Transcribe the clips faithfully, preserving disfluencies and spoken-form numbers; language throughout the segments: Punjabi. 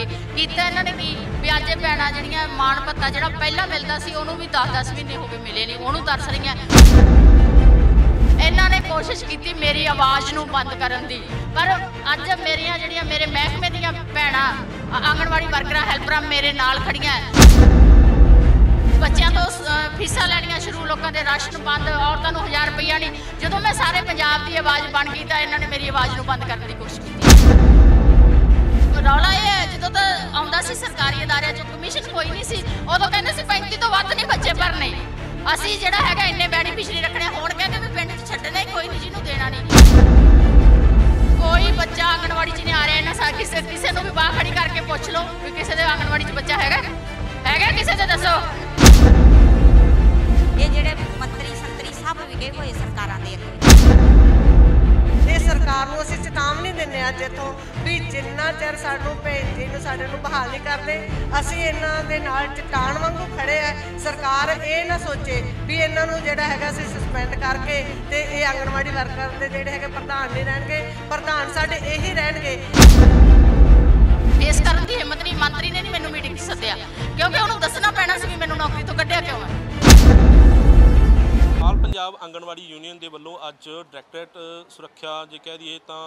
करांगे कीता इन्हां ने की भी अज भैणां जिहड़ियां माण भत्ता जिहड़ा पहलां मिलदा सी उहनूं भी दस दस महीने हो गए मिले नहीं उहनूं तरस रहीआं। इन्हां ने कोशिश की मेरी आवाज़ नूं बंद करन दी पर अज मेरियां जिहड़ियां मेरे महकमे दीयां भैणां आंगणवाड़ी वर्करां हैल्परां मेरे नाल खड़ियां बच्चों तो फीसा लैनियां शुरू लोगों के राशन बंद औरतों को हज़ार रुपया नहीं जो मैं सारे पंजाब की आवाज़ बन गई तो इन्होंने मेरी आवाज़ को बंद करने की कोशिश की। रौला ये है जो तो आता सी सरकारी अदारे चो कमीशन कोई नहीं सी उदों कहते सी पैंती तो वध नहीं बच्चे भरने असी जो है इन्ने बेनीफिशरी रखने हुण कहते भी पिंड च छड्डना ही कोई नहीं जिन्हों देना नहीं। कोई बच्चा आंगनवाड़ी च नहीं आ रहा इन्ना किसी किसी को भी बाह खड़ी करके पुछ लो भी किसी के आंगनवाड़ी च बच्चा है हैगा किसी से दसो। ये जेडे मंत्री संतरी सब विगे हुए सरकारां दे ये सरकार नूं असीं चेतावनी दिंदे आ जिथों भी जिन्ना चिर सानूं भेजी नूं साडे नूं बहाल नहीं करदे असीं इन्हां दे नाल चट्टान वांगू खड़े आ। सरकार ये ना सोचे भी इन्हां नूं जिहड़ा हैगा असीं सस्पेंड करके ते ये आंगनवाड़ी वर्कर दे जिहड़े हैगे प्रधान नहीं रहणगे प्रधान साडे यही रहणगे। फेस करन दी हिम्मत नहीं मंत्री ने नहीं मैनूं मीटिंग सद्दिया क्योंकि उहनूं दसना पैना सी भी मैनूं नौकरी तो कढिया क्यों है। आल पंजाब आंगनवाड़ी यूनीयन के वलों अज डायरैक्टरेट सुरक्षा जो कह दीए तो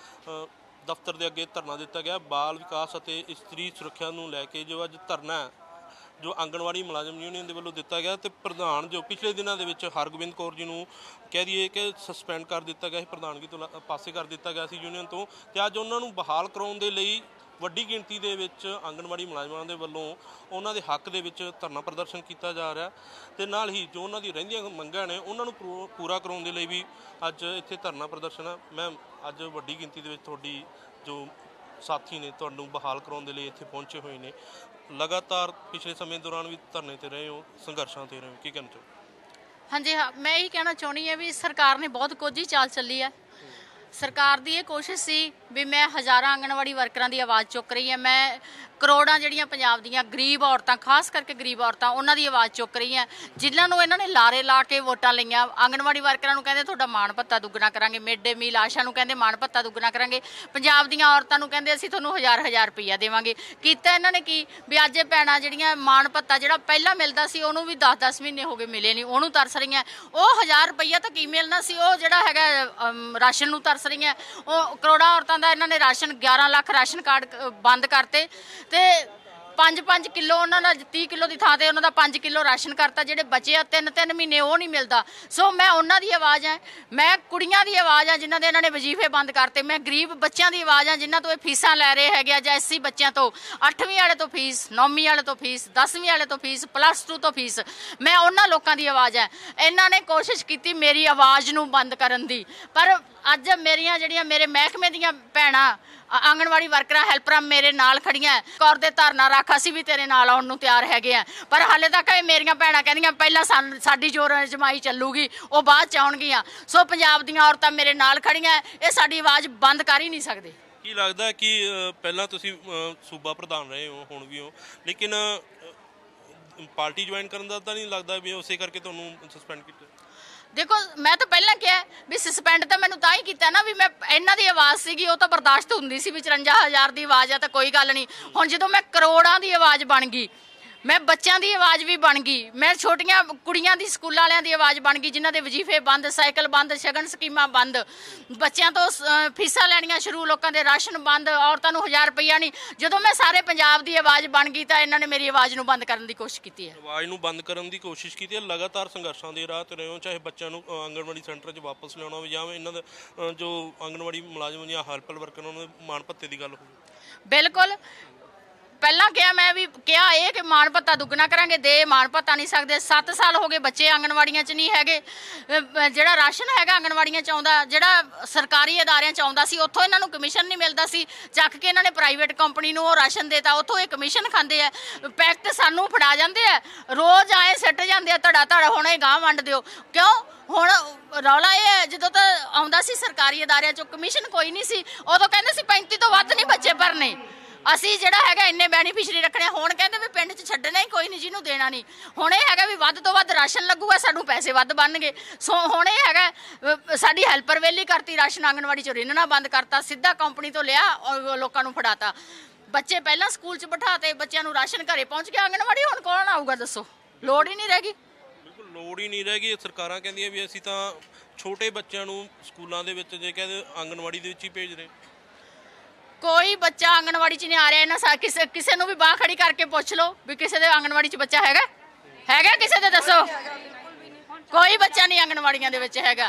दफ्तर के अगे धरना दिता गया बाल विकास और इस्त्री सुरक्षा को लैके जो अज धरना जो आंगनवाड़ी मुलाजम यूनीयन के वलों दिता गया तो प्रधान जो पिछले दिनों के हरगोबिंद कौर जी को कह दीए कि सस्पेंड कर दिता गया प्रधानगी तो पासे कर दिता गया यूनीयन तो अज उन्होंने बहाल कराने के लिए वड्डी गिणती दे विच आंगनवाड़ी मुलाजमां दे वल्लों उन्हां दे हक दे विच धरना प्रदर्शन किया जा रहा ते नाल ही जो उन्हां दी रहिंदियां मंगां ने उन्हां नूं पूरा कराउण दे लई भी अज इत्थे धरना प्रदर्शन है। मैं अज वड्डी गिणती दे विच तुहाडी जो साथी ने तुहानूं बहाल कराउण दे लई इत्थे पहुंचे हुए ने लगातार पिछले समय दौरान भी धरने ते रहे हो संघर्षां ते रहे हो की कहना चाहो? हाँ जी हाँ मैं यही कहना चाहनी है भी सरकार ने बहुत कोझी चाल चली है। सरकार की ये कोशिश सी भी मैं हज़ारां आंगनवाड़ी वर्करां की आवाज़ चुक रही है मैं करोड़ां जिहड़ियां पंजाब दीयां गरीब औरतां खास करके गरीब औरतां उन्हां दी आवाज़ चुक रही हैं जिन्हां नूं इन्हां ने लारे ला के वोटां लईआं। आंगनवाड़ी वर्करां नूं कहंदे तुहाडा माण भत्ता दुगना करांगे मिड डे मील आशा नूं कहंदे माण भत्ता दुगना करांगे पंजाब दीयां औरतां नूं कहंदे असीं तुहानूं हज़ार हज़ार रुपया देवांगे कीता इन्हां ने की भी अज भैणां जिहड़ियां माण भत्ता जिहड़ा पहलां मिलदा सी उहनूं भी दस दस महीने हो गए मिले नहीं उहनूं तरस रहीआं। ओह हज़ार रुपया तां की मिलना सी ओह जिहड़ा हैगा राशन नूं तरस रहीआं। ओह करोड़ां औरतां दा इन्हां ने राशन ग्यारह लाख राशन कार्ड बंद करते ते पाँच पाँच किलो उन्होंने तीह किलो की थां ते उन्होंने पाँच किलो राशन करता जिहड़े बचे आ तीन तीन महीने वो नहीं मिलता। सो मैं उन्हों की आवाज़ है मैं कुड़ियां की आवाज़ है जिन्हों के इन्होंने वजीफे बंद करते मैं गरीब बच्चों की आवाज़ है जिन्हों तो ये फीसा लै रहे है ਜਾਂ एस सी बच्चों तो अठवीं वाले तो फीस नौवीं वाले तो फीस दसवीं वाले तो फीस प्लस टू तो फीस मैं उन्होंने लोगों की आवाज़ है। इन्होंने कोशिश की मेरी आवाज़ नूं बंद करन दी पर अज मेरियां जिहड़ियां मेरे महकमे दीयां भैणां आंगनवाड़ी वर्करां हैल्परां मेरे नाल खड़ियां कौर दे धरना रख असीं भी तेरे नाल आउण नूं तैयार हैगे आ पर हाले तक मेरियां भैणां कहंदियां पहलां साडी जो जमाई चलूगी वो बाद च आउणगीआं। सो पंजाब दीयां औरतां मेरे नाल खड़ियां ये साडी आवाज़ बंद कर ही नहीं सकदे। की लगदा कि पहलां तुसीं सूबा प्रधान रहे हो हुण भी हो लेकिन पार्टी ज्वाइन करन दा तां नहीं लगदा भी उसे करके तुहानूं सस्पेंड कीता? देखो मैं तो पहला क्या भी सस्पेंड तो मैंने तां ही किया ना भी मैं इन्हां दी आवाज़ सीगी वो तो बर्दाश्त हुंदी सी भी चुरंजा हज़ार की आवाज़ है तो कोई गल नहीं हुण जदों मैं करोड़ां की आवाज़ बन गई मैं बच्चों की आवाज़ भी बन गई मैं छोटियां कुड़ियां दी स्कूल वालियां दी आवाज़ बन गई जिन्हां दे वजीफे बंद साइकिल बंद शगन स्कीमां बंद बच्चों तो फीसां लैनियां शुरू लोगों के राशन बंद औरतों नूं हज़ार रुपया नहीं जदों मैं सारे पंजाब की आवाज़ बन गई तो इन्होंने मेरी आवाज़ नूं बंद करने की कोशिश की है। आवाज़ नूं बंद करने की कोशिश की है लगातार संघर्षां दे राह ते रहे हो चाहे बच्चों नूं आंगनवाड़ी सेंटर च वापस लियाउणा होवे जां इन्हां दा जो आंगनवाड़ी मुलाजम जां हेल्पर वर्कर उन्हां दे माण भत्ते की गल होवे। बिल्कुल पहला क्या मैं भी क्या ये कि माण भत्ता दुगना करांगे दे माण भत्ता नहीं सकते सत्त साल हो गए बच्चे आंगनवाड़ियां च नहीं है जिहड़ा राशन है आंगनवाड़ियां च आउंदा जिहड़ा सरकारी अदारियां च आउंदा सी उत्थों इन्हां नूं कमीशन नहीं मिलता सी चक के इन्हां ने प्राइवेट कंपनी नूं ओह राशन देता उत्थों ये कमीशन खांदे आ पैकट सानूं फड़ा जांदे आ रोज़ आए सिੱਟ ਜਾਂਦੇ ਆ ਧੜਾ ਧੜ हुण ਇਹ गांह वंड दिओ क्यों हुण रौला ये है जो तो आउंदा सी सरकारी अदारियां चों कमीशन कोई नहीं सी उदों कहंदे सी पैंती तो वध नहीं बच्चे भरने असी जिहड़ा हैगा इन्ने बेनीफिशरी रखने हुण कहंदे भी पिंड च छड्डना ही कोई नहीं जिन्हों देना नहीं हुण ये हैगा भी वध तो वध राशन लगूगा सानूं पैसे वध बनणगे। सो हुण ये हैगा साडी हैल्पर वेली करती राशन आंगनवाड़ी चों रिन्हना बंद करता सीधा कंपनी तो लिया और लोकां नूं फड़ाता ਬੱਚੇ ਪਹਿਲਾਂ ਸਕੂਲ 'ਚ ਬਿਠਾਤੇ, ਬੱਚਿਆਂ ਨੂੰ ਰਾਸ਼ਨ ਘਰੇ ਪਹੁੰਚ ਗਿਆ, ਆਂਗਣਵਾੜੀ ਹੁਣ ਕੌਣ ਆਊਗਾ ਦੱਸੋ? ਲੋੜ ਹੀ ਨਹੀਂ ਰਹਿ ਗਈ। ਬਿਲਕੁਲ ਲੋੜ ਹੀ ਨਹੀਂ ਰਹਿ ਗਈ। ਸਰਕਾਰਾਂ ਕਹਿੰਦੀਆਂ ਵੀ ਅਸੀਂ ਤਾਂ ਛੋਟੇ ਬੱਚਿਆਂ ਨੂੰ ਸਕੂਲਾਂ ਦੇ ਵਿੱਚ ਜੇ ਕਹਿੰਦੇ ਆਂਗਣਵਾੜੀ ਦੇ ਵਿੱਚ ਹੀ ਭੇਜ ਰਹੇ। ਕੋਈ ਬੱਚਾ ਆਂਗਣਵਾੜੀ 'ਚ ਨਹੀਂ ਆ ਰਿਹਾ। ਇਹਨਾਂ ਸਾ ਕਿਸੇ ਕਿਸੇ ਨੂੰ ਵੀ ਬਾਹ ਖੜੀ ਕਰਕੇ ਪੁੱਛ ਲਓ ਵੀ ਕਿਸੇ ਦੇ ਆਂਗਣਵਾੜੀ 'ਚ ਬੱਚਾ ਹੈਗਾ ਹੈਗਾ ਕਿਸੇ ਦੇ ਦੱਸੋ? ਕੋਈ ਬੱਚਾ ਨਹੀਂ ਆਂਗਣਵਾੜੀਆਂ ਦੇ ਵਿੱਚ ਹੈਗਾ।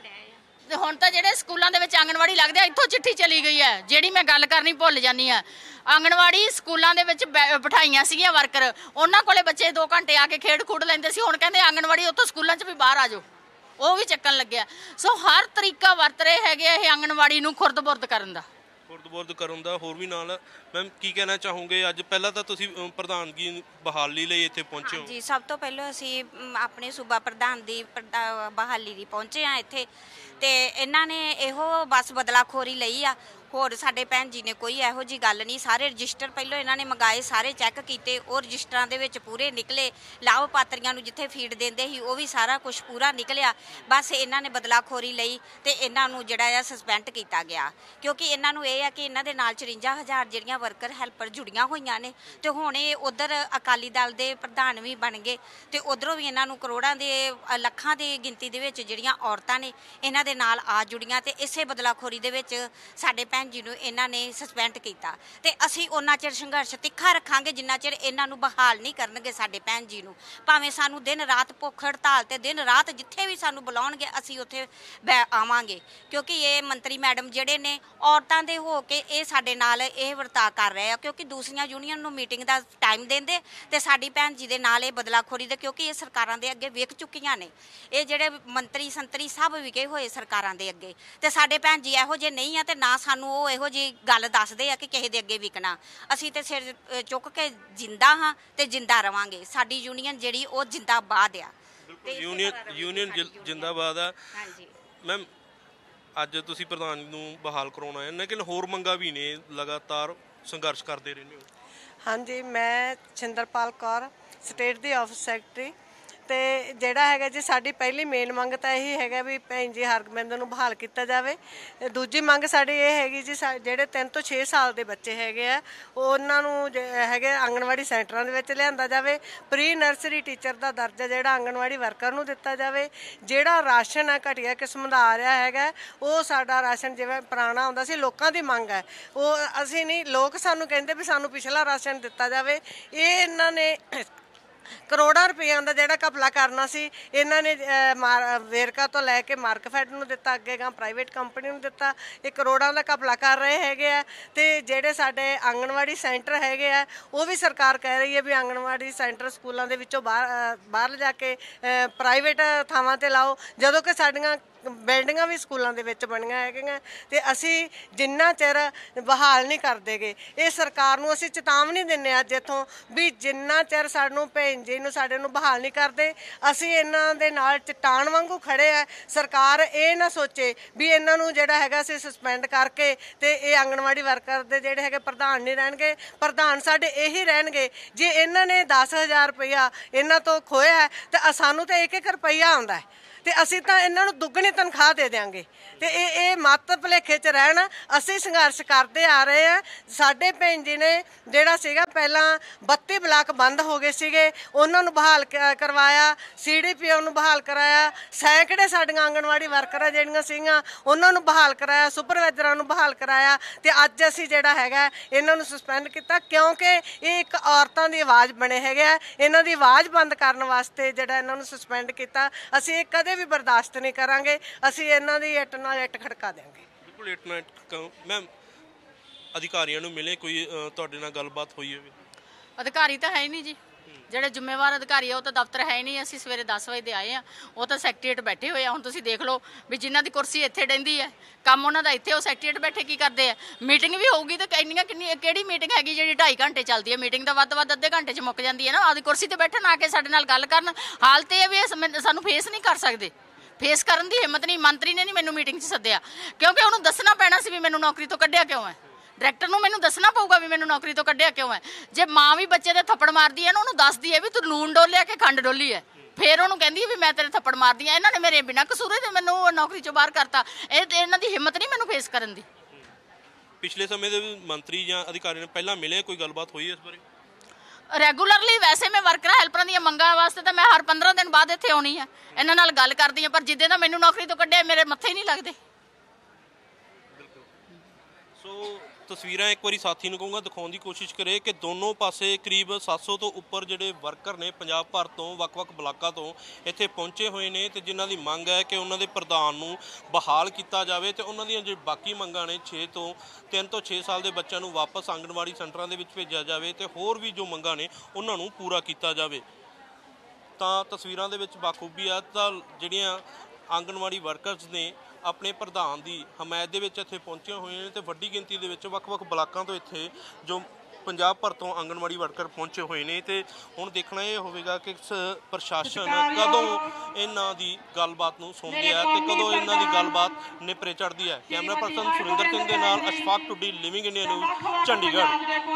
ਤੇ ਹੁਣ ਤਾਂ ਜਿਹੜੇ ਸਕੂਲਾਂ ਦੇ ਵਿੱਚ ਆਂਗਣਵਾੜੀ ਲੱਗਦੇ ਆ, ਇੱਥੋਂ ਚਿੱਠੀ ਚਲੀ ਗਈ ਹੈ। ਜਿਹੜੀ ਮੈਂ ਗੱਲ ਕਰਨੀ ਭੁੱਲ ਜਾਂਦੀ ਆ, ਆਂਗਣਵਾੜੀ ਸਕੂਲਾਂ ਦੇ ਵਿੱਚ ਬਿਠਾਈਆਂ ਸੀਗੀਆਂ ਵਰਕਰ, ਉਹਨਾਂ ਕੋਲੇ ਬੱਚੇ ਦੋ ਘੰਟੇ ਆ ਕੇ ਖੇਡ ਖੂਡ ਲੈਂਦੇ ਸੀ। ਹੁਣ ਕਹਿੰਦੇ ਆਂਗਣਵਾੜੀ ਉੱਥੋਂ ਸਕੂਲਾਂ 'ਚ ਵੀ ਬਾਹਰ ਆ ਜਾਓ, ਉਹ ਵੀ ਚੱਕਣ ਲੱਗਿਆ। ਸੋ ਹਰ ਤਰੀਕਾ ਵਰਤ ਰਹੇ ਹੈਗੇ ਇਹ ਆਂਗਣਵਾੜੀ ਨੂੰ ਖੁਰਦ-ਬੁਰਦ ਕਰਨ ਦਾ ਖੁਰਦ-ਬੁਰਦ ਕਰਨ ਦਾ। ਹੋਰ ਵੀ ਨਾਲ ਮੈਮ ਕੀ ਕਹਿਣਾ ਚਾਹੋਗੇ? ਅੱਜ ਪਹਿਲਾਂ ਤਾਂ ਤੁਸੀਂ ਪ੍ਰਧਾਨਗੀ ਬਹਾਲੀ ਲਈ ਇੱਥੇ ਪਹੁੰਚੇ ਹੋ। ਜੀ, ਸਭ ਤੋਂ ਪਹਿਲਾਂ ਅਸੀਂ ਆਪਣੇ ਸੂਬਾ ਪ੍ਰਧਾਨ ਦੀ ਬਹਾਲੀ ਲਈ ਪਹੁੰਚੇ ਆ ਇੱਥੇ, ਤੇ ਇਹਨਾਂ ਨੇ ਇਹੋ ਬਸ ਬਦਲਾਖੋਰੀ ਲਈ ਆ। ਹੋਰ ਸਾਡੇ ਭੈਣ ਜੀ ਨੇ ਕੋਈ ਇਹੋ ਜੀ ਗੱਲ ਨਹੀਂ। ਸਾਰੇ ਰਜਿਸਟਰ ਪਹਿਲਾਂ ਇਹਨਾਂ ਨੇ ਮੰਗਾਏ, ਸਾਰੇ ਚੈੱਕ ਕੀਤੇ, ਉਹ ਰਜਿਸਟਰਾਂ ਦੇ ਵਿੱਚ ਪੂਰੇ ਨਿਕਲੇ। ਲਾਭਪਾਤਰੀਆਂ ਨੂੰ ਜਿੱਥੇ ਫੀਡ ਦਿੰਦੇ ਸੀ ਉਹ ਵੀ ਸਾਰਾ ਕੁਝ ਪੂਰਾ ਨਿਕਲਿਆ। ਬਸ ਇਹਨਾਂ ਨੇ ਬਦਲਾਖੋਰੀ ਲਈ ਤੇ ਇਹਨਾਂ ਨੂੰ ਜਿਹੜਾ ਆ ਸਸਪੈਂਡ ਕੀਤਾ ਗਿਆ, ਕਿਉਂਕਿ ਇਹਨਾਂ ਨੂੰ ਇਹ ਆ ਕਿ ਇਹਨਾਂ ਦੇ ਨਾਲ ਚੁਰੰਜਾ ਹਜ਼ਾਰ ਜਿਹੜੀਆਂ ਵਰਕਰ ਹੈਲਪਰ ਜੁੜੀਆਂ ਹੋਈਆਂ ਨੇ, ਤੇ ਹੁਣ ਇਹ ਉਧਰ ਅਕਾਲੀ ਦਲ ਦੇ ਪ੍ਰਧਾਨ ਵੀ ਬਣ ਗਏ, ਤੇ ਉਧਰੋਂ ਵੀ ਇਹਨਾਂ ਨੂੰ ਕਰੋੜਾਂ ਦੇ ਲੱਖਾਂ ਦੀ ਗਿਣਤੀ ਦੇ ਵਿੱਚ ਜਿਹੜੀਆਂ ਔਰਤਾਂ ਨੇ ਇਹਨਾਂ ਦੇ ਨਾਲ ਆ ਜੁੜੀਆਂ, ਤੇ ਇਸੇ ਬਦਲਾਖੋਰੀ ਦੇ ਵਿੱਚ ਸਾਡੇ ਭੈਣ ਜੀ ਨੂੰ ਇਹਨਾਂ ਨੇ ਸਸਪੈਂਡ ਕੀਤਾ। ਤੇ ਅਸੀਂ ਉਹਨਾਂ ਚਿਰ ਸੰਘਰਸ਼ ਤਿੱਖਾ ਰੱਖਾਂਗੇ ਜਿੰਨਾ ਚਿਰ ਇਹਨਾਂ ਨੂੰ ਬਹਾਲ ਨਹੀਂ ਕਰਨਗੇ ਸਾਡੇ ਭੈਣ ਜੀ ਨੂੰ। ਭਾਵੇਂ ਸਾਨੂੰ ਦਿਨ ਰਾਤ ਭੁੱਖ ਹੜਤਾਲ ਤੇ ਦਿਨ ਰਾਤ ਜਿੱਥੇ ਵੀ ਸਾਨੂੰ ਬੁਲਾਉਣਗੇ ਅਸੀਂ ਉੱਥੇ ਆਵਾਂਗੇ, ਕਿਉਂਕਿ ਇਹ ਮੰਤਰੀ ਮੈਡਮ ਜਿਹੜੇ ਨੇ ਔਰਤਾਂ ਦੇ ਹੋ ਕੇ ਇਹ ਸਾਡੇ ਨਾਲ ਇਹ ਵਰਤਾਅ ਕਰ ਰਹੇ ਆ, ਕਿਉਂਕਿ ਦੂਸਰੀਆਂ ਯੂਨੀਅਨ ਨੂੰ ਮੀਟਿੰਗ ਦਾ ਟਾਈਮ ਦਿੰਦੇ ਤੇ ਸਾਡੀ ਭੈਣ ਜੀ ਦੇ ਨਾਲ ਇਹ ਬਦਲਾਖੋਰੀ ਦੇ, ਕਿਉਂਕਿ ਇਹ ਸਰਕਾਰਾਂ ਦੇ ਅੱਗੇ ਵਿਕ ਚੁੱਕੀਆਂ ਨੇ। ਇਹ ਜਿਹੜੇ ਮੰਤਰੀ ਸੰਤਰੀ ਸਭ ਵਿਕੇ ਹੋਏ ਸਰਕਾਰਾਂ ਦੇ ਅੱਗੇ, ਤੇ ਸਾਡੇ ਭੈਣ ਜੀ ਇਹੋ ਜਿਹੇ ਨਹੀਂ ਆ, ਤੇ ਨਾ ਸਾਨੂੰ ਉਹ ਇਹੋ ਜਿਹੀ ਗੱਲ ਦੱਸਦੇ ਆ ਕਿ ਕਿਸੇ ਦੇ ਅੱਗੇ ਵਿਕਣਾ। ਅਸੀਂ ਤੇ ਸਿਰ ਚੁੱਕ ਕੇ ਜਿੰਦਾ ਹਾਂ ਤੇ ਜਿੰਦਾ ਰਵਾਂਗੇ। ਸਾਡੀ ਯੂਨੀਅਨ ਜਿਹੜੀ ਉਹ ਜਿੰਦਾਬਾਦ ਆ। ਯੂਨੀਅਨ ਯੂਨੀਅਨ ਜਿੰਦਾਬਾਦ ਆ। ਹਾਂਜੀ ਮੈਮ, ਅੱਜ ਤੁਸੀਂ ਪ੍ਰਧਾਨ ਨੂੰ ਬਹਾਲ ਕਰਾਉਣਾ ਹੈ, ਲੇਕਿਨ ਹੋਰ ਮੰਗਾਂ ਵੀ ਨੇ, ਲਗਾਤਾਰ ਸੰਘਰਸ਼ ਕਰਦੇ ਰਹਿੰਦੇ ਹੋ। ਹਾਂਜੀ, ਮੈਂ ਛਿੰਦਰਪਾਲ ਕੌਰ, ਸਟੇਟ ਦੀ ਆਫਿਸ ਸੈਕਟਰੀ। ਤੇ ਜਿਹੜਾ ਹੈਗਾ ਜੀ ਸਾਡੀ ਪਹਿਲੀ ਮੇਨ ਮੰਗ ਤਾਂ ਇਹੀ ਹੈਗਾ ਵੀ ਭੈਣ ਜੀ ਹਰਗੋਬਿੰਦ ਨੂੰ ਬਹਾਲ ਕੀਤਾ ਜਾਵੇ। ਦੂਜੀ ਮੰਗ ਸਾਡੀ ਇਹ ਹੈਗੀ ਜੀ, ਜਿਹੜੇ ਤਿੰਨ ਤੋਂ ਛੇ ਸਾਲ ਦੇ ਬੱਚੇ ਹੈਗੇ ਆ ਉਹਨਾਂ ਨੂੰ ਹੈਗੇ ਆਂਗਣਵਾੜੀ ਸੈਂਟਰਾਂ ਦੇ ਵਿੱਚ ਲਿਆਂਦਾ ਜਾਵੇ। ਪ੍ਰੀ ਨਰਸਰੀ ਟੀਚਰ ਦਾ ਦਰਜਾ ਜਿਹੜਾ ਆਂਗਣਵਾੜੀ ਵਰਕਰ ਨੂੰ ਦਿੱਤਾ ਜਾਵੇ। ਜਿਹੜਾ ਰਾਸ਼ਨ ਹੈ ਘਟੀਆ ਕਿਸਮ ਦਾ ਆ ਰਿਹਾ ਹੈਗਾ, ਉਹ ਸਾਡਾ ਰਾਸ਼ਨ ਜਿਵੇਂ ਪੁਰਾਣਾ ਹੁੰਦਾ ਸੀ, ਲੋਕਾਂ ਦੀ ਮੰਗ ਹੈ, ਉਹ ਅਸੀਂ ਨਹੀਂ, ਲੋਕ ਸਾਨੂੰ ਕਹਿੰਦੇ ਵੀ ਸਾਨੂੰ ਪਿਛਲਾ ਰਾਸ਼ਨ ਦਿੱਤਾ ਜਾਵੇ। ਇਹ ਇਹਨਾਂ ਨੇ ਕਰੋੜਾਂ ਰੁਪਈਆਂ ਦਾ ਜਿਹੜਾ ਘਪਲਾ ਕਰਨਾ ਸੀ, ਇਹਨਾਂ ਨੇ ਵੇਰਕਾ ਤੋਂ ਲੈ ਕੇ ਮਾਰਕਫੈਡ ਨੂੰ ਦਿੱਤਾ, ਅੱਗੇ ਗਾਂ ਪ੍ਰਾਈਵੇਟ ਕੰਪਨੀ ਨੂੰ ਦਿੱਤਾ। ਇਹ ਕਰੋੜਾਂ ਦਾ ਘਪਲਾ ਕਰ ਰਹੇ ਹੈਗੇ ਆ। ਤੇ ਜਿਹੜੇ ਸਾਡੇ ਆਂਗਣਵਾੜੀ ਸੈਂਟਰ ਹੈਗੇ ਆ, ਉਹ ਵੀ ਸਰਕਾਰ ਕਹਿ ਰਹੀ ਹੈ ਵੀ ਆਂਗਣਵਾੜੀ ਸੈਂਟਰ ਸਕੂਲਾਂ ਦੇ ਵਿੱਚੋਂ ਬਾਹਰ ਬਾਹਰ ਜਾ ਕੇ ਪ੍ਰਾਈਵੇਟ ਥਾਵਾਂ 'ਤੇ ਲਾਓ, ਜਦੋਂ ਕਿ ਸਾਡੀਆਂ ਬਿਲਡਿੰਗਾਂ ਵੀ ਸਕੂਲਾਂ ਦੇ ਵਿੱਚ ਬਣੀਆਂ ਹੈਗੀਆਂ। ਤੇ ਅਸੀਂ ਜਿੰਨਾ ਚਿਰ ਬਹਾਲ ਨਹੀਂ ਕਰਦੇਗੇ, ਇਹ ਸਰਕਾਰ ਨੂੰ ਅਸੀਂ ਚੇਤਾਵਨੀ ਦਿੰਦੇ ਅੱਜ ਇੱਥੋਂ ਵੀ ਜਿੰਨਾ ਚਿਰ ਸਾਨੂੰ ਭੈਣ ਜੀ ਨੂੰ ਸਾਡੇ ਨੂੰ ਬਹਾਲ ਨਹੀਂ ਕਰਦੇ, ਅਸੀਂ ਇਹਨਾਂ ਦੇ ਨਾਲ ਚਟਾਨ ਵਾਂਗੂ ਖੜੇ ਆ। ਸਰਕਾਰ ਇਹ ਨਾ ਸੋਚੇ ਵੀ ਇਹਨਾਂ ਨੂੰ ਜਿਹੜਾ ਹੈਗਾ ਅਸੀਂ ਸਸਪੈਂਡ ਕਰਕੇ ਤੇ ਇਹ ਆਂਗਣਵਾੜੀ ਵਰਕਰ ਦੇ ਜਿਹੜੇ ਹੈਗੇ ਪ੍ਰਧਾਨ ਨਹੀਂ ਰਹਿਣਗੇ। ਪ੍ਰਧਾਨ ਸਾਡੇ ਇਹੀ ਰਹਿਣਗੇ ਜੇ ਇਹਨਾਂ ਨੇ ਦਸ ਹਜ਼ਾਰ ਰੁਪਈਆ ਇਹਨਾਂ ਤੋਂ ਖੋਇਆ ਤੇ ਸਾਨੂੰ ਤਾਂ ਇੱਕ ਇੱਕ ਰੁਪਈਆ ਆਉਂਦਾ ਹੈ, ਤੇ ਅਸੀਂ ਤਾਂ ਇਹਨਾਂ ਨੂੰ ਦੁੱਗਣੀ ਤਨਖਾਹ ਦੇ ਦਿਆਂਗੇ। ਤੇ ਇਹ ਇਹ ਮੱਤ ਭੁਲੇਖੇ 'ਚ ਰਹਿਣ। ਅਸੀਂ ਸੰਘਰਸ਼ ਕਰਦੇ ਆ ਰਹੇ ਆ। ਸਾਡੇ ਭੈਣ ਜੀ ਨੇ ਜਿਹੜਾ ਸੀਗਾ ਪਹਿਲਾਂ ਬੱਤੀ ਬਲਾਕ ਬੰਦ ਹੋ ਗਏ ਸੀਗੇ, ਉਹਨਾਂ ਨੂੰ ਬਹਾਲ ਕਰਵਾਇਆ, ਸੀ ਡੀ ਪੀ ਓ ਨੂੰ ਬਹਾਲ ਕਰਾਇਆ, ਸੈਂਕੜੇ ਸਾਡੀਆਂ ਆਂਗਣਵਾੜੀ ਵਰਕਰਾਂ ਜਿਹੜੀਆਂ ਸੀਗੀਆਂ ਉਹਨਾਂ ਨੂੰ ਬਹਾਲ ਕਰਾਇਆ, ਸੁਪਰਵਾਈਜ਼ਰਾਂ ਨੂੰ ਬਹਾਲ ਕਰਾਇਆ। ਤੇ ਅੱਜ ਅਸੀਂ ਜਿਹੜਾ ਹੈਗਾ ਇਹਨਾਂ ਨੂੰ ਸਸਪੈਂਡ ਕੀਤਾ, ਕਿਉਂਕਿ ਇਹ ਇੱਕ ਔਰਤਾਂ ਦੀ ਆਵਾਜ਼ ਬਣੇ ਹੈਗੇ ਆ। ਇਹਨਾਂ ਦੀ ਆਵਾਜ਼ ਬੰਦ ਕਰਨ ਵਾਸਤੇ ਜਿਹੜਾ ਇਹਨਾਂ ਨੂੰ ਸਸਪੈਂਡ ਕੀਤਾ। ਅਸੀਂ ਇਹ ਕਦੇ ਵੀ ਬਰਦਾਸ਼ਤ ਨਹੀਂ ਕਰਾਂਗੇ। ਅਸੀਂ ਇਹਨਾਂ ਦੀ ਇੱਟ ਨਾਲ ਇੱਟ ਖੜਕਾ ਦੇਵਾਂਗੇ। ਬਿਲਕੁਲ ਇੱਟ ਨਾਲ ਇੱਟ। ਮੈਮ, ਅਧਿਕਾਰੀਆਂ ਨੂੰ ਮਿਲੇ, ਕੋਈ ਤੁਹਾਡੇ ਨਾਲ ਗੱਲਬਾਤ ਹੋਈ ਹੋਵੇ? ਅਧਿਕਾਰੀ ਤਾਂ ਹੈ ਹੀ ਨਹੀਂ ਜੀ, ਜਿਹੜੇ ਜ਼ਿੰਮੇਵਾਰ ਅਧਿਕਾਰੀ ਆ ਉਹ ਤਾਂ ਦਫ਼ਤਰ ਹੈ ਹੀ ਨਹੀਂ। ਅਸੀਂ ਸਵੇਰੇ ਦਸ ਵਜੇ ਦੇ ਆਏ ਆ, ਉਹ ਤਾਂ ਸੈਕਟਰੀਏਟ ਬੈਠੇ ਹੋਏ ਆ। ਹੁਣ ਤੁਸੀਂ ਦੇਖ ਲਓ ਵੀ ਜਿਨ੍ਹਾਂ ਦੀ ਕੁਰਸੀ ਇੱਥੇ ਡੈਂਦੀ ਹੈ, ਕੰਮ ਉਹਨਾਂ ਦਾ ਇੱਥੇ, ਉਹ ਸੈਕਟਰੀਏਟ ਬੈਠੇ ਕੀ ਕਰਦੇ ਆ? ਮੀਟਿੰਗ ਵੀ ਹੋਊਗੀ ਤਾਂ ਇੰਨੀਆਂ ਕਿੰਨੀ ਕਿਹੜੀ ਮੀਟਿੰਗ ਹੈਗੀ ਜਿਹੜੀ ਢਾਈ ਘੰਟੇ ਚੱਲਦੀ ਹੈ? ਮੀਟਿੰਗ ਤਾਂ ਵੱਧ ਤੋਂ ਵੱਧ ਅੱਧੇ ਘੰਟੇ 'ਚ ਮੁੱਕ ਜਾਂਦੀ ਹੈ ਨਾ। ਆਪਦੀ ਕੁਰਸੀ 'ਤੇ ਬੈਠਣ ਆ ਕੇ ਸਾਡੇ ਨਾਲ ਗੱਲ ਕਰਨ। ਹਾਲਤ ਇਹ ਵੀ ਸਾਨੂੰ ਫੇਸ ਨਹੀਂ ਕਰ ਸਕਦੇ, ਫੇਸ ਕਰਨ ਦੀ ਹਿੰਮਤ ਨਹੀਂ। ਮੰਤਰੀ ਨੇ ਨਹੀਂ ਮੈਨੂੰ ਮੀਟਿੰਗ 'ਚ ਸੱਦਿਆ, ਕਿਉਂਕਿ ਉਹਨੂੰ ਦੱਸਣਾ ਪੈਣਾ ਸੀ ਵੀ ਮੈਨੂੰ ਨੌਕਰੀ ਤੋਂ ਕੱਢਿਆ ਕਿਉਂ ਹੈ। ਡਾਇਰੈਕਟਰ ਨੂੰ ਮੈਨੂੰ ਦੱਸਣਾ ਪਊਗਾ ਵੀ ਮੈਨੂੰ ਨੌਕਰੀ ਤੋਂ ਕੱਢਿਆ ਕਿਉਂ ਹੈ। ਜੇ ਮਾਂ ਵੀ ਬੱਚੇ ਦੇ ਥੱਪੜ ਮਾਰਦੀ ਹੈ ਨਾ, ਉਹਨੂੰ ਦੱਸਦੀ ਹੈ ਵੀ ਤੂੰ ਲੂਣ ਡੋਲਿਆ ਕਿ ਖੰਡ ਡੋਲੀ ਹੈ, ਫਿਰ ਉਹਨੂੰ ਕਹਿੰਦੀ ਹੈ ਵੀ ਮੈਂ ਤੇਰੇ ਥੱਪੜ ਮਾਰਦੀ ਹਾਂ। ਇਹਨਾਂ ਨੇ ਮੇਰੇ ਬਿਨਾਂ ਕਸੂਰੇ ਤੇ ਮੈਨੂੰ ਨੌਕਰੀ 'ਚੋਂ ਬਾਹਰ ਕਰਤਾ। ਇਹ ਇਹਨਾਂ ਦੀ ਹਿੰਮਤ ਨਹੀਂ ਮੈਨੂੰ ਫੇਸ ਕਰਨ ਦੀ। ਪਿਛਲੇ ਸਮੇਂ ਦੇ ਮੰਤਰੀ ਜਾਂ ਅਧਿਕਾਰੀ ਨੇ ਪਹਿਲਾਂ ਮਿਲੇ, ਕੋਈ ਗੱਲਬਾਤ ਹੋਈ ਇਸ ਬਾਰੇ? ਰੈਗੂਲਰਲੀ ਵੈਸੇ ਮੈਂ ਵਰਕਰਾਂ ਹੈਲਪਰਾਂ ਦੀਆਂ ਮੰਗਾਂ ਵਾਸਤੇ ਤਾਂ ਮੈਂ ਹਰ ਪੰਦਰਾਂ ਦਿਨ ਬਾਅਦ ਇੱਥੇ ਆਉਣੀ ਹੈ, ਇਹਨਾਂ ਨਾਲ ਗੱਲ ਕਰਦੀ ਹਾਂ, ਪਰ ਜਿੱਦੇ ਦਾ ਮੈਨੂੰ ਨੌਕਰੀ ਤੋਂ ਕੱਢਿਆ ਮੇਰੇ ਮੱਥੇ ਹੀ ਨਹੀਂ ਲੱਗਦੇ। ਸੋ ਤਸਵੀਰਾਂ ਇੱਕ ਵਾਰੀ ਸਾਥੀ ਨੂੰ ਕਹੂੰਗਾ ਦਿਖਾਉਣ ਦੀ ਕੋਸ਼ਿਸ਼ ਕਰੇ ਕਿ ਦੋਨੋਂ ਪਾਸੇ ਕਰੀਬ ਸੱਤ ਸੌ ਤੋਂ ਉੱਪਰ ਜਿਹੜੇ ਵਰਕਰ ਨੇ ਪੰਜਾਬ ਭਰ ਤੋਂ ਵੱਖ-ਵੱਖ ਬਲਾਕਾਂ ਤੋਂ ਇੱਥੇ ਪਹੁੰਚੇ ਹੋਏ ਨੇ ਤੇ ਜਿਨ੍ਹਾਂ ਦੀ ਮੰਗ ਹੈ ਕਿ ਉਹਨਾਂ ਦੇ ਪ੍ਰਧਾਨ ਨੂੰ ਬਹਾਲ ਕੀਤਾ ਜਾਵੇ ਤੇ ਉਹਨਾਂ ਦੀਆਂ ਜਿਹੜੇ ਬਾਕੀ ਮੰਗਾਂ ਨੇ ਛੇ ਤੋਂ ਤਿੰਨ ਤੋਂ ਛੇ ਸਾਲ ਦੇ ਬੱਚਿਆਂ ਨੂੰ ਵਾਪਸ ਆਂਗਣਵਾੜੀ ਸੈਂਟਰਾਂ ਦੇ ਵਿੱਚ ਭੇਜਿਆ ਜਾਵੇ ਤੇ ਹੋਰ ਵੀ ਜੋ ਮੰਗਾਂ ਨੇ ਉਹਨਾਂ ਨੂੰ ਪੂਰਾ ਕੀਤਾ ਜਾਵੇ। ਤਾਂ ਤਸਵੀਰਾਂ ਦੇ ਵਿੱਚ ਬਾਖੂਬੀ ਆ ਤਾਂ ਜਿਹੜੀਆਂ ਆਂਗਣਵਾੜੀ ਵਰਕਰਸ ਨੇ ਆਪਣੇ ਪ੍ਰਧਾਨ ਦੀ ਹਮਾਇਤ ਦੇ ਵਿੱਚ ਇੱਥੇ ਪਹੁੰਚੇ ਹੋਏ ਨੇ ਤੇ ਵੱਡੀ ਗਿਣਤੀ ਦੇ ਵਿੱਚ ਵੱਖ-ਵੱਖ ਬਲਾਕਾਂ ਤੋਂ ਇੱਥੇ ਜੋ ਪੰਜਾਬ ਭਰ ਤੋਂ ਆਂਗਣਵਾੜੀ ਵਰਕਰ ਪਹੁੰਚੇ ਹੋਏ ਨੇ ਤੇ ਹੁਣ ਦੇਖਣਾ ਇਹ ਹੋਵੇਗਾ ਕਿ ਪ੍ਰਸ਼ਾਸਨ ਕਦੋਂ ਇਹਨਾਂ ਦੀ ਗੱਲਬਾਤ ਨੂੰ ਸੁਣਦੇ ਆ ਤੇ ਕਦੋਂ ਇਹਨਾਂ ਦੀ ਗੱਲਬਾਤ ਨੇਪਰੇ ਚੜ੍ਹਦੀ ਹੈ। ਕੈਮਰਾ ਪਰਸਨ ਸੁਰਿੰਦਰ ਸਿੰਘ ਦੇ ਨਾਲ Ashfaq Tuddi, living India news, Chandigarh.